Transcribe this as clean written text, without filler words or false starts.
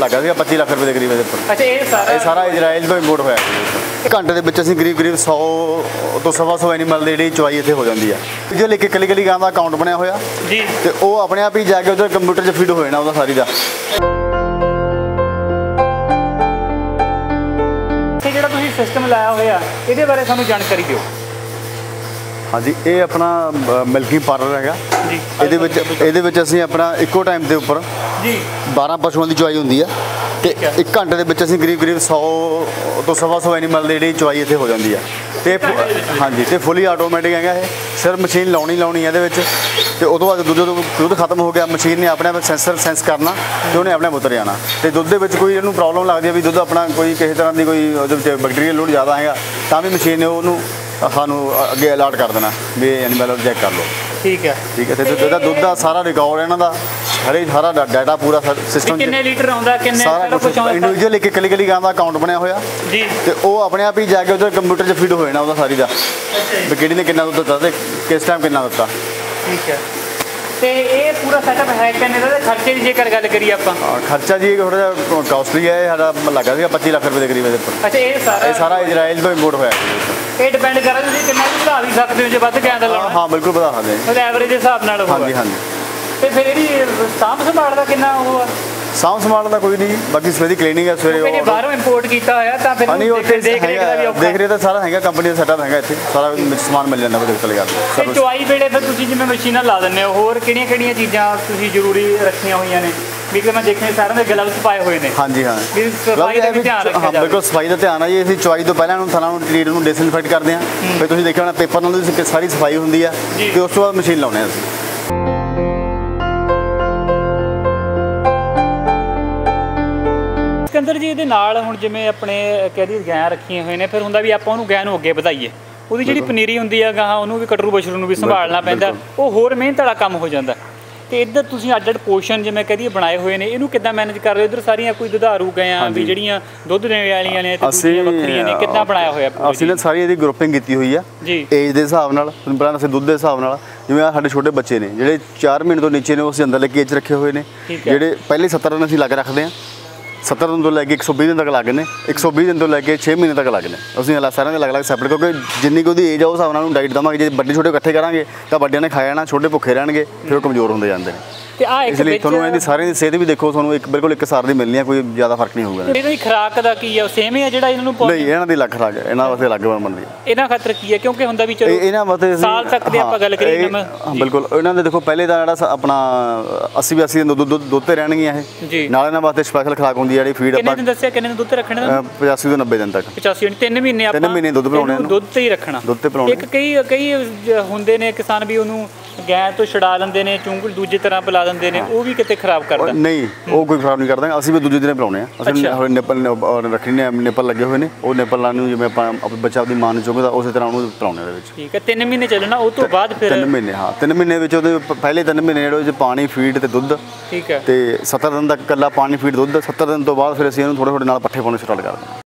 ਲੱਗਾ ਸੀਗਾ 25 ਲੱਖ ਰੁਪਏ ਦੇ ਕਰੀਬ ਇਹਦੇ ਉੱਪਰ। ਅੱਛਾ, ਇਹ ਸਾਰਾ ਇਜ਼ਰਾਈਲ ਤੋਂ ਇੰਪੋਰਟ ਹੋਇਆ ਸੀ। ਘੰਟੇ ਦੇ ਵਿੱਚ ਅਸੀਂ ਕਰੀਬ 100 ਤੋਂ 125 ਐਨੀਮਲ ਦੀ ਜਿਹੜੀ ਚੁਆਈ ਇੱਥੇ ਹੋ ਜਾਂਦੀ ਆ। ਜੇ ਲਿਖ ਕੇ ਕੱਲੀ ਗਾਂ ਦਾ ਅਕਾਊਂਟ ਬਣਿਆ ਹੋਇਆ ਜੀ, ਤੇ ਉਹ ਆਪਣੇ ਆਪ ਹੀ ਜਾ ਕੇ ਉਹਦੇ ਕੰਪਿਊਟਰ 'ਚ ਫੀਡ ਹੋ ਜਾਣਾ ਉਹਦਾ ਸਾਰੀ ਦਾ। ਜਿਹੜਾ ਤੁਸੀਂ ਸਿਸਟਮ ਲਾਇਆ ਹੋਇਆ ਇਹਦੇ ਬਾਰੇ ਸਾਨੂੰ ਜਾਣਕਾਰੀ ਦਿਓ। ਹਾਂਜੀ, ਇਹ ਆਪਣਾ ਮਿਲਕਿੰਗ ਪਾਰਲਰ ਹੈਗਾ ਜੀ। ਇਹਦੇ ਵਿੱਚ ਅਸੀਂ ਆਪਣਾ ਇੱਕੋ ਟਾਈਮ ਦੇ ਉੱਪਰ ਜੀ 12 ਪਸ਼ੂਆਂ ਦੀ ਚੁਆਈ ਹੁੰਦੀ ਆ ਤੇ 1 ਘੰਟੇ ਦੇ ਵਿੱਚ ਅਸੀਂ ਕਰੀਬ 100 ਤੋਂ 125 ਐਨੀਮਲ ਦੀ ਜਿਹੜੀ ਚੁਆਈ ਇੱਥੇ ਹੋ ਜਾਂਦੀ ਆ। ਤੇ ਹਾਂਜੀ, ਤੇ ਫੁੱਲੀ ਆਟੋਮੈਟਿਕ ਹੈਗਾ ਇਹ। ਸਿਰਫ ਮਸ਼ੀਨ ਲਾਉਣੀ ਇਹਦੇ ਵਿੱਚ ਤੇ ਉਹ ਤੋਂ ਬਾਅਦ ਦੁੱਧ ਖਤਮ ਹੋ ਗਿਆ, ਮਸ਼ੀਨ ਨੇ ਆਪਣੇ ਆਪ ਸੈਂਸ ਕਰਨਾ ਤੇ ਉਹਨੇ ਆਪਣੇ ਆਪ ਉਤਰ ਜਾਣਾ। ਤੇ ਦੁੱਧ ਦੇ ਵਿੱਚ ਕੋਈ ਇਹਨੂੰ ਪ੍ਰੋਬਲਮ ਲੱਗਦੀ ਹੈ ਵੀ ਦੁੱਧ ਆਪਣਾ ਕੋਈ ਕਿਸੇ ਤਰ੍ਹਾਂ ਦੀ ਕੋਈ ਉਹਦੇ ਵਿੱਚ ਬੈਕਟੀਰੀਅਲ ਲੋਡ ਜ਼ਿਆਦਾ ਹੈਗਾ ਤਾਂ ਵੀ ਮਸ਼ੀਨ ਨੇ ਉਹਨੂੰ ਸਾਨੂੰ ਅੱਗੇ ਅਲਰਟ ਕਰ ਦੇਣਾ ਵੀ ਐਨੀਮਲ ਚੈੱਕ ਕਰ ਲਓ। ਠੀਕ ਹੈ ਤੇ ਇਹਦਾ ਦੁੱਧ ਦਾ ਸਾਰਾ ਰਿਕਾਰਡ ਇਹਨਾਂ ਦਾ ਸਾਰਾ ਡਾਟਾ ਪੂਰਾ ਸਿਸਟਮ ਕਿੰਨੇ ਲੀਟਰ ਆਉਂਦਾ, ਕਿੰਨੇ ਸਾਰਾ ਕੁਝ ਇੰਡੀਵਿਜੂਅਲ ਲਿਖ ਕੇ ਕੱਲੀ ਗਾਂ ਦਾ ਅਕਾਊਂਟ ਬਣਿਆ ਹੋਇਆ ਜੀ, ਤੇ ਉਹ ਆਪਣੇ ਆਪ ਹੀ ਜਾ ਕੇ ਉਹਦੇ ਕੰਪਿਊਟਰ 'ਚ ਫੀਡ ਹੋ ਜਾਣਾ ਉਹਦਾ ਸਾਰੀ ਦਾ ਵੀ ਕਿਹੜੀ ਨੇ ਕਿੰਨਾ ਦੁੱਧ ਦਿੱਤਾ ਤੇ ਕਿਸ ਟਾਈਮ ਕਿੰਨਾ ਦਿੱਤਾ। ਠੀਕ ਹੈ, ਤੇ ਇਹ ਪੂਰਾ ਸੈਟਅਪ ਹੈ ਕਿੰਨੇ ਦਾ? ਖਰਚੇ ਦੀ ਜੇਕਰ ਗੱਲ ਕਰੀਏ ਆਪਾਂ, ਖਰਚਾ ਜੀ ਥੋੜਾ ਜਿਹਾ ਕਾਸਟਲੀ ਹੈ। ਸਾਡਾ ਲੱਗਾ ਸੀਗਾ 25 ਲੱਖ ਰੁਪਏ ਦੇ ਕਰੀਬ ਇਹਦੇ ਉੱਪਰ। ਅੱਛਾ, ਇਹ ਸਾਰਾ ਇਜ਼ਰਾਈਲ ਤੋਂ ਇੰਪੋਰਟ ਹੋਇਆ। ਇਹ ਡਿਪੈਂਡ ਕਰਦਾ ਤੁਸੀਂ ਕਿੰਨਾ ਵੀ ਵਧਾ ਵੀ ਸਕਦੇ ਹੋ ਜੇ ਵੱਧ ਗਾਂ ਦਾ ਲਾਉਣਾ। ਹਾਂ ਬਿਲਕੁਲ ਵਧਾ ਸਕਦੇ ਹਾਂ, ਐਵਰੇਜ ਦੇ ਹਿਸਾਬ ਨਾਲ। ਹਾਂਜੀ। ਤੇ ਫਿਰ ਇਹਦੀ ਸਾਂਭ ਸੰਭਾਲ ਦਾ ਕਿੰਨਾ ਉਹ ਆ? ਸਾਂਭ ਸੰਭਾਲ ਦਾ ਕੋਈ ਨਹੀਂ, ਬਾਕੀ ਸਵੇਰੇ ਕਲੀਨਿੰਗ ਹੈ ਸਵੇਰੇ। ਬਾਹਰੋਂ ਇੰਪੋਰਟ ਕੀਤਾ ਹੋਇਆ ਤਾਂ ਫਿਰ ਦੇਖ ਰਹੇ ਤਾਂ ਸਾਰਾ ਹੈਗਾ, ਕੰਪਨੀ ਦਾ ਸੈਟਅਪ ਹੈਗਾ ਇੱਥੇ, ਸਾਰਾ ਸਮਾਨ ਮਿਲ ਜਾਂਦਾ ਉਹਦੇ ਚਲੇ ਜਾਂਦਾ। ਚੁਆਈ ਵੇਲੇ ਫਿਰ ਤੁਸੀਂ ਜਿਵੇਂ ਮਸ਼ੀਨਾਂ ਲਾ ਦਿੰਦੇ ਹੋ, ਹੋਰ ਕਿਹੜੀਆਂ ਚੀਜ਼ਾਂ ਤੁਸੀਂ ਜ਼ਰੂਰੀ ਰੱਖੀਆਂ ਹੋਈਆਂ ਨੇ? ਵੀ ਕਿ ਮੈਂ ਦੇਖਿਆ ਸਾਰਿਆਂ ਦੇ ਗਲਵਸ ਪਾਏ ਹੋਏ ਨੇ। ਹਾਂਜੀ ਹਾਂ, ਸਫਾਈ ਦਾ ਵੀ ਧਿਆਨ ਰੱਖਿਆ ਜਾਵੇ। ਬਿਲਕੁਲ ਸਫਾਈ ਦਾ ਧਿਆਨ ਹੈ ਜੀ। ਅਸੀਂ ਚੁਆਈ ਤੋਂ ਪਹਿਲਾਂ ਥਣਾ ਨੂੰ ਟ੍ਰੀਟ ਨੂੰ ਡਿਸਇਨਫੈਕਟ ਕਰਦੇ ਹਾਂ। ਫਿਰ ਤੁਸੀਂ ਦੇਖਿਆ ਹੋਣਾ ਪੇਪਰ ਨਾਲ ਸਾਰੀ ਸਫਾਈ ਹੁੰਦੀ ਆ ਤੇ ਉਸ ਤੋਂ ਬਾਅਦ ਮਸ਼ੀਨ ਲਾਉਂਦੇ ਹਾਂ ਅਸੀਂ। ਸਿਕੰਦਰ ਜੀ, ਇਹਦੇ ਨਾਲ ਹੁਣ ਜਿਵੇਂ ਆਪਣੇ ਕਹਿੰਦੀ ਗਾਂ ਰੱਖੀਆਂ ਹੋਏ ਨੇ, ਫਿਰ ਹੁੰਦਾ ਵੀ ਆਪਾਂ ਉਹਨੂੰ ਗਾਂ ਨੂੰ ਅੱਗੇ ਵਧਾਈਏ, ਉਹਦੀ ਜਿਹੜੀ ਪਨੀਰੀ ਹੁੰਦੀ ਆ ਗਾਂ ਉਹਨੂੰ ਵੀ ਕਟਰੂ ਬਸ਼ਰੂ ਨੂੰ ਵੀ ਸੰਭਾਲਣਾ ਪੈਂਦਾ, ਉਹ ਹੋਰ ਮਿਹਨਤ ਵਾਲਾ ਕੰਮ ਹੋ ਜਾਂਦਾ। ਤੇ ਇੱਧਰ ਤੁਸੀਂ ਅੱਡ ਪੋਰਸ਼ਨ ਜਿਵੇਂ ਕਹਦੀ ਬਣਾਏ ਹੋਏ ਨੇ, ਇਹਨੂੰ ਕਿੱਦਾਂ ਮੈਨੇਜ ਕਰ ਰਹੇ ਹੋ? ਇੱਧਰ ਸਾਰੀਆਂ ਕੋਈ ਦੁਧਾਰੂ ਗਾਂ ਵੀ ਜਿਹੜੀਆਂ ਦੁੱਧ ਦੇਣ ਵਾਲੀਆਂ ਨੇ ਤੇ ਦੂਜੀਆਂ ਵੱਖਰੀਆਂ ਨੇ, ਕਿੱਦਾਂ ਬਣਾਇਆ ਹੋਇਆ? ਅਸੀਂ ਨੇ ਸਾਰੀ ਇਹਦੀ ਗਰੁੱਪਿੰਗ ਕੀਤੀ ਹੋਈ ਆ ਜੀ, ਏਜ ਦੇ ਹਿਸਾਬ ਨਾਲ। ਪਹਿਲਾਂ ਅਸੀਂ ਦੁੱਧ ਦੇ ਹਿਸਾਬ ਨਾਲ, ਜਿਵੇਂ ਸਾਡੇ ਛੋਟੇ ਬੱਚੇ ਨੇ ਜਿਹੜੇ 4 ਮਹੀਨੇ ਤੋਂ ਨੀਚੇ ਨੇ, ਉਹ ਅਸੀਂ ਅੰਦਰ ਲੈ ਕੇ ਏਜ ਰੱਖੇ ਹੋਏ ਨੇ। ਜਿਹੜੇ ਪਹਿਲੇ 70 ਦਿਨ ਅਸੀਂ ਲੱਗ ਰੱਖਦੇ ਹਾਂ, 70 ਦਿਨ ਤੋਂ ਲੈ ਕੇ 120 ਦਿਨ ਤੱਕ ਲੱਗ ਨੇ, 120 ਦਿਨ ਤੋਂ ਲੈ ਕੇ 6 ਮਹੀਨੇ ਤੱਕ ਲੱਗ ਨੇ। ਅਸੀਂ ਸਾਰਿਆਂ ਦੇ ਅਲੱਗ-ਅਲੱਗ ਸੈਪਰੇਟ, ਕਿਉਂਕਿ ਜਿੰਨੀ ਕੁ ਉਹਦੀ ਏਜ ਆ ਉਸ ਹਿਸਾਬ ਨਾਲ ਉਹਨੂੰ ਡਾਈਟ ਦੇਵਾਂਗੇ। ਜੇ ਵੱਡੇ ਛੋਟੇ ਇਕੱਠੇ ਕਰਾਂਗੇ ਤਾਂ ਵੱਡਿਆਂ ਨੇ ਖਾ ਜਾਣਾ, ਛੋਟੇ ਭੁੱਖੇ ਰਹਿਣਗੇ, ਫਿਰ ਉਹ ਕਮਜ਼ੋਰ ਹੁੰਦੇ ਜਾਂਦੇ ਨੇ। ਤੇ ਇਸ ਲਈ ਤੁਹਾਨੂੰ ਇਹਦੀ ਸਾਰਿਆਂ ਦੀ ਸਿਹਤ ਵੀ ਦੇਖੋ, ਤੁਹਾਨੂੰ ਬਿਲਕੁਲ ਇੱਕ ਸਾਰ ਦੀ ਮਿਲਣੀ ਆ, ਕੋਈ ਜ਼ਿਆਦਾ ਫਰਕ ਨਹੀਂ ਹੋਊਗਾ। ਇਹਦੀ ਖੁਰਾਕ ਦਾ ਕੀ ਆ? ਸੇਮ ਹੈ ਜਿਹੜਾ ਇਹਨਾਂ ਨੂੰ? ਨਹੀਂ, ਇਹਨਾਂ ਦੀ ਅਲੱਗ ਖੁਰਾਕ ਹੈ, ਇਹਨਾਂ ਵਾਸਤੇ ਅਲੱਗ ਬਣਦੀ ਹੈ। ਇਹਨਾਂ ਖਾਤਰ ਕੀ ਹੈ? ਕਿਉਂਕਿ ਹੁੰਦਾ ਵੀ ਚਲੋ ਇਹਨਾਂ ਵਾਸਤੇ ਸਾਲ ਤੱਕ ਦੀ ਆਪਾਂ ਗੱਲ ਕਰੀਏ ਬਿਲਕੁਲ। ਇਹਨਾਂ ਦੇ ਦੇਖੋ ਪਹਿਲੇ ਦਾ ਜਿਹੜਾ ਆਪਣਾ 80-82 ਦਿਨ ਦੁੱਧ ਤੇ ਰਹਿਣਗੀਆਂ ਇਹ, ਨਾਲ ਇਹਨਾਂ ਵਾਸਤੇ ਸਪੈਸ਼ਲ ਖੁਰਾਕ ਹੁੰਦੀ ਹੈ ਜਿਹੜੀ ਫੀਡ। ਕਿੰਨੇ ਦਿਨ ਦੱਸਿਆ, ਕਿੰਨੇ ਦਿਨ ਦੁੱਧ ਤੇ ਰੱਖਣਾ? 85 ਤੋਂ 90 ਦਿਨ ਤੱਕ। 85 3 ਮਹੀਨੇ ਆਪਾਂ 3 ਮਹੀਨੇ ਦੁੱਧ ਪਿਲਾਉਣੇ, ਦੁੱਧ ਤੇ ਹੀ ਰੱਖਣਾ। ਦੁੱਧ ਤੇ ਪਿਲਾਉਣੇ। ਇੱਕ ਕਈ ਹੁੰਦੇ ਨੇ ਕਿਸਾਨ ਵੀ ਉਹਨੂੰ ਗਾਂ ਤੋਂ ਛਡਾ ਲੈਂਦੇ ਨੇ, ਚੁੰਗਲ ਦੂਜੀ ਤਰ੍ਹਾਂ ਪਿਲਾ ਦਿੰਦੇ ਨੇ, ਉਹ ਵੀ ਕਿਤੇ ਖਰਾਬ ਕਰਦਾ? ਨਹੀਂ, ਉਹ ਕੋਈ ਖਰਾਬ ਨਹੀਂ ਕਰਦਾ। ਅਸੀਂ ਵੀ ਦੂਜੇ ਦਿਨ ਪਿਲਾਉਣੇ ਆ। ਅਸੀਂ ਨਿੱਪਲ ਰੱਖੀ ਨੇ, ਨਿੱਪਲ ਲੱਗੇ ਹੋਏ ਨੇ, ਉਹ ਨਿੱਪਲਾਂ ਨੂੰ ਜਿਵੇਂ ਆਪਾਂ ਬੱਚਾ ਆਪਣੀ ਮਾਂ ਨੂੰ ਚੁੰਗਦਾ ਉਸੇ ਤਰ੍ਹਾਂ ਉਹਨੂੰ ਪਿਲਾਉਣੇ ਦੇ ਵਿੱਚ। ਠੀਕ ਹੈ, 3 ਮਹੀਨੇ ਚੱਲਣਾ, ਉਹ ਤੋਂ ਬਾਅਦ ਫਿਰ 3 ਮਹੀਨੇ। ਹਾਂ, 3 ਮਹੀਨੇ ਵਿੱਚ ਉਹਦੇ ਪਹਿਲੇ 3 ਮਹੀਨੇ ਜਿਹੜੇ ਉਹਦੇ ਪਾਣੀ, ਫੀਡ ਤੇ ਦੁੱਧ। ਠੀਕ ਹੈ, ਤੇ 70 ਦਿਨ ਤੱਕ ਇਕੱਲਾ ਪਾਣੀ, ਫੀਡ, ਦੁੱਧ। 70 ਦਿਨ ਤੋਂ ਬਾਅਦ ਫਿਰ ਅਸੀਂ ਇਹਨੂੰ ਥੋੜੇ ਨਾਲ ਪੱਠੇ ਪਾਉਣੇ ਸਟਾਰਟ ਕਰਦੇ ਹਾਂ।